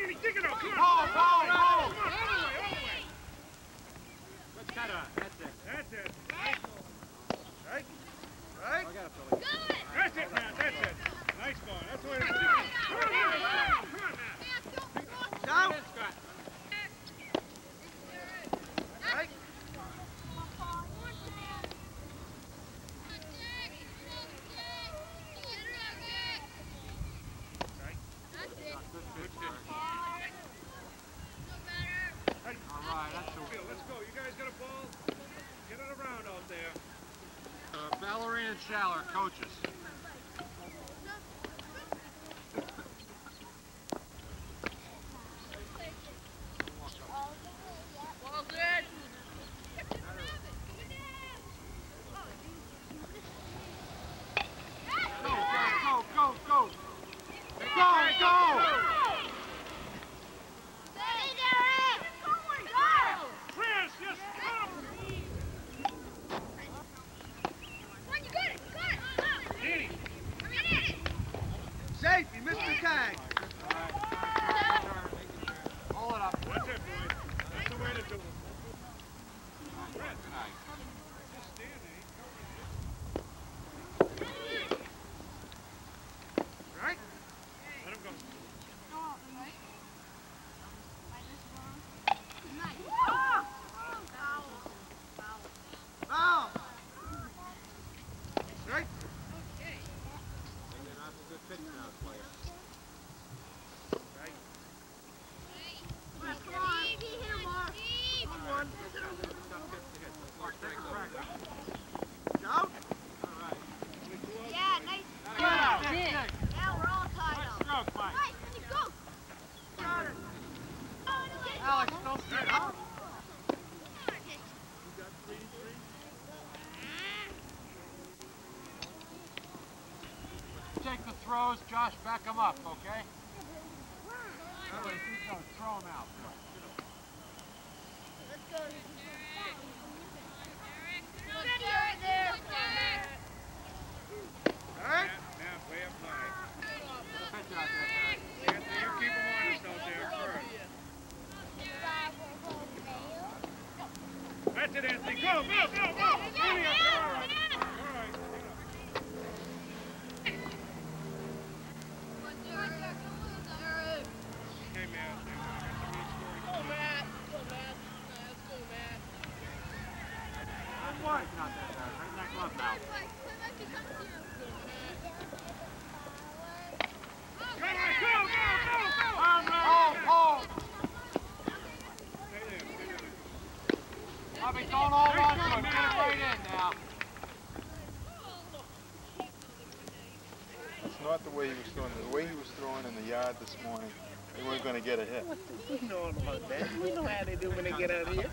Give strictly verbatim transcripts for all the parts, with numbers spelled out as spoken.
Ballerina and Schaller, coaches. Take the throws, Josh, back them up, okay? That way, keep going, throw them out. Let's go. Steady over there. All right. Now, play up high. Good job there, Anthony, you keep them honest out there first. That's it, Anthony. Go, go, go, go. All right. Not that bad. Right in that glove now. Go, go, go, go, go! Hold, hold! Bobby, don't hold on to him. Get it right in now. That's not the way he was throwing. The way he was throwing in the yard this morning, they weren't going to get a hit. We know all about that. We know how they do when they get out of here.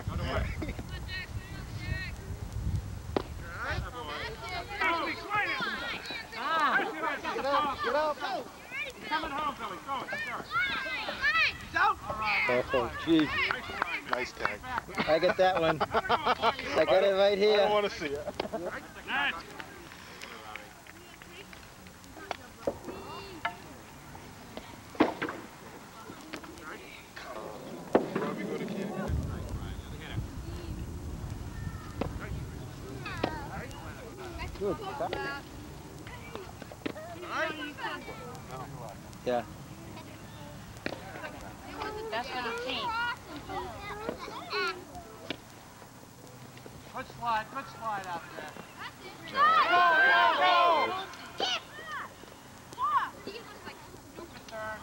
Get up, get up. Coming home, Billy. Go, Oh, jeez. Nice tag. I got that one. I got it right I here. don't want to see it. Robbie, go to Kenny. Good. Yeah. That's for the team. Good slide, good slide out there. Go, go, go! Good turn.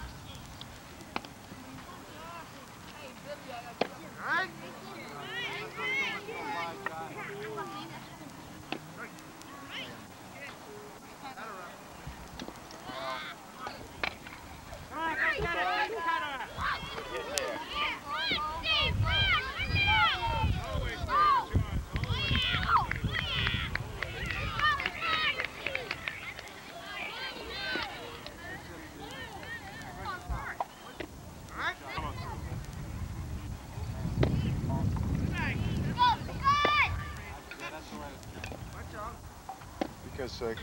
Because uh, uh,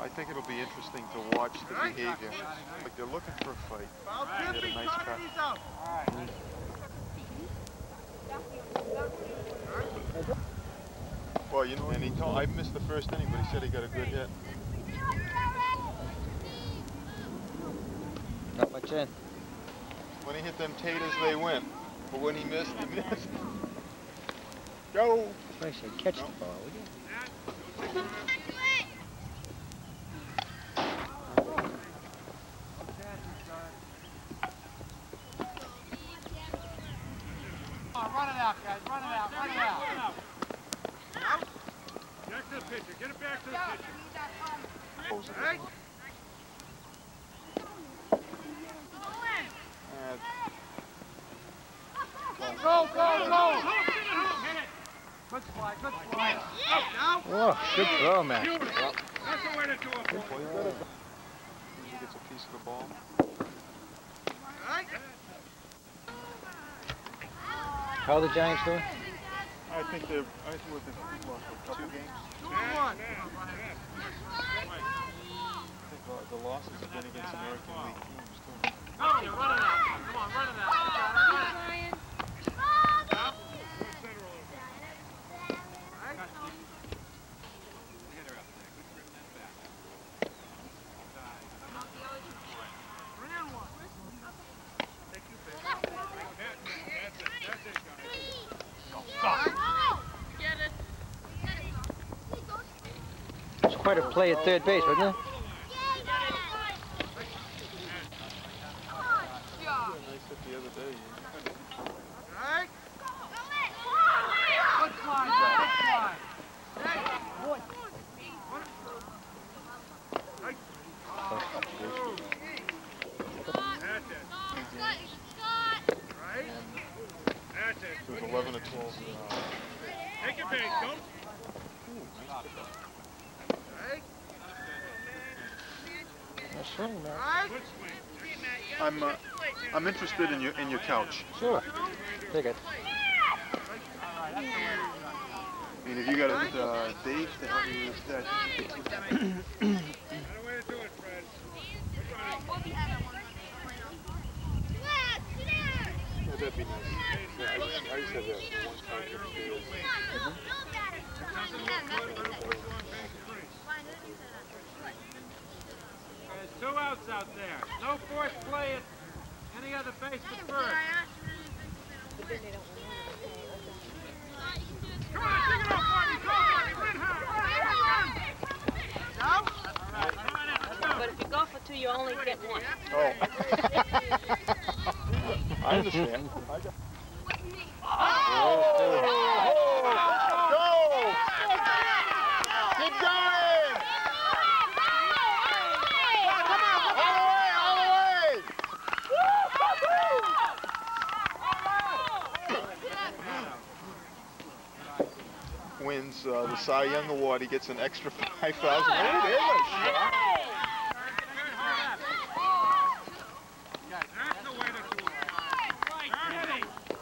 I think it'll be interesting to watch the behavior. Like they're looking for a fight. They had a nice cut. Well, you know, and he told I missed the first inning, but he said he got a good hit. Not much in. When he hit them taters, they win. But when he missed, he missed. Go! I should catch the ball, would you? Come on, run it out, guys. Run it out. Run it out. Back to the pitcher. Get it back to the pitcher. Hey. Go, go, go! Good slide, good slide. Oh, good throw, man. Beautiful. That's the way to do it. Well, you gotta, he gets a piece of the ball. How are the Giants doing? I think they're. I think we've lost a couple games. Two I one. think uh, the losses have been against American League teams too. Go, you run it out. Come on, run it out. You got it. It's quite a play at third base, wasn't it? Nice hit the other day. Good slide, good slide. That's it. It was eleven to twelve. Take your base. Don't. Nice swing, man. Good swing. I'm. Uh, I'm interested in your in your couch. Sure. Take it. I mean, if you got uh, Dave to help me with that. Another way to do it, Fred. Yeah, that'd be nice. Yeah, I, I used to have that one time every two years. There's two outs out there. No forced play at any other base but first. Come on, take it off, Marty. Go, Marty. Run hard. But if you go for two, you only get one. Oh. I understand. I got... Oh! Go! Keep going! Come on, all the way, all the way! Wins uh, the Cy Young Award. He gets an extra five thousand. Oh, there's a shot. That's the way to do it. Ernie.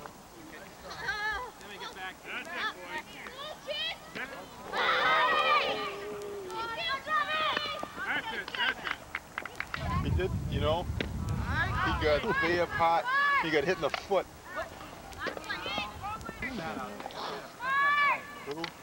That's it, boy. That's it, that's it. He did, you know, he got way up hot. He got hit in the foot. Who?